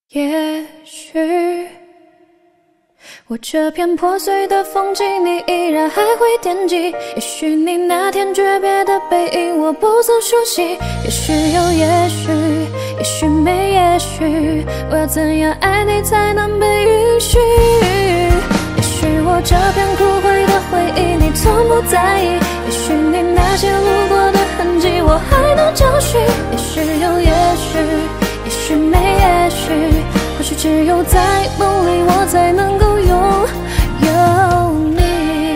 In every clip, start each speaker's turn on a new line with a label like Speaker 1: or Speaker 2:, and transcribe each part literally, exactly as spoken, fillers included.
Speaker 1: 也许我这片破碎的风景你依然还会惦记，也许你那天诀别的背影我不曾熟悉，也许有也许，也许没也许，我要怎样爱你才能被允许？也许我这片枯萎的回忆你从不在意，也许你那些路过的痕迹我还能找寻，也许有也许，也许没也许，或许只有在梦里我才能够拥有你。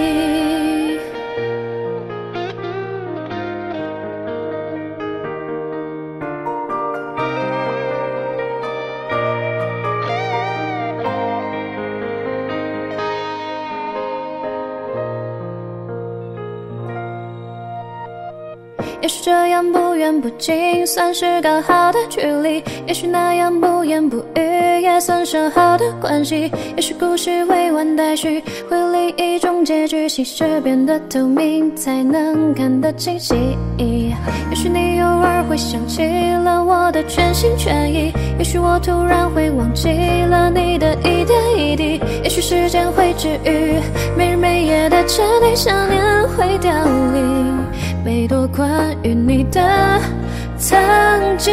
Speaker 1: 也许这样不远不近算是刚好的距离，也许那样不言不语也算上好的关系，也许故事未完待续会另一种结局，其实变得透明才能看得清晰。也许你偶尔会想起了我的全心全意，也许我突然会忘记了你的一点一滴，也许时间会治愈没日没夜的沉溺，想念会凋零每多关于你的曾经。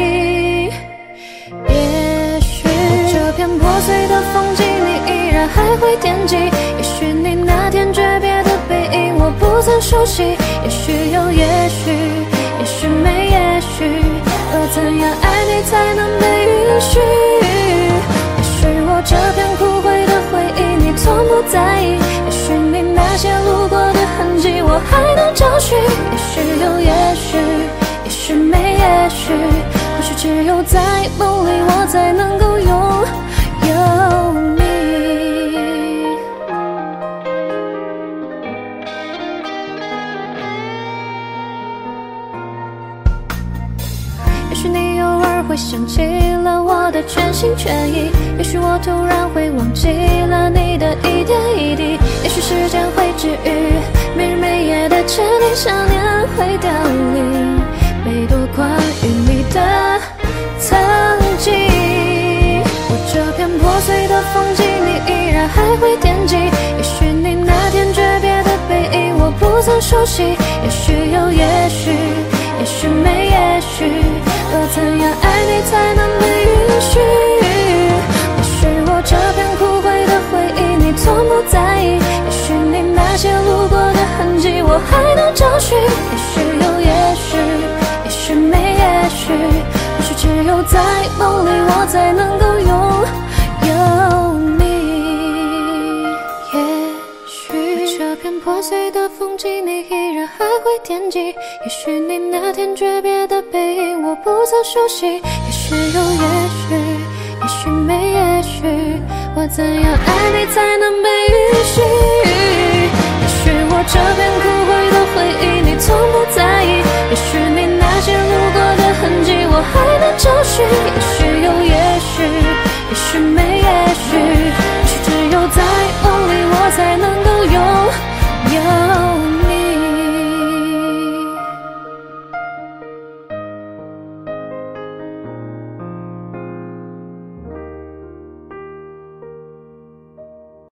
Speaker 1: 也许这片破碎的风景你依然还会惦记，也许你那天诀别的背影我不曾熟悉，也许有也许，也许没也许，我怎样爱你才能被允许？也许我这片枯萎的回忆你从不在意，也许你那些路过的痕迹我还能找寻，也许有也许，也许没也许，或许只有在梦里我才能够拥有你。也许你偶尔会想起了我的全心全意，也许我突然会忘记了你的一点一滴，也许时间会治愈没日没夜的沉溺，想念会凋零每多关于你的曾经。我这片破碎的风景你依然还会惦记，也许你那天诀别的背影我不曾熟悉，也许有也许，也许没也许，我怎样爱你才能被允许？也许我这片枯萎的回忆你从不在意，也许你那些路过的痕迹我还能找寻，也许有也许，也许没也许，或许只有在梦里我才能够拥有你。也许这片破碎的风景你依然还会惦记，也许你那天诀别的背影我不曾熟悉，也许有也许，也许没也许，我怎样爱你才能被允许？也许我这片枯萎的回忆你从不在意，也许你那些路过的痕迹我还能找寻，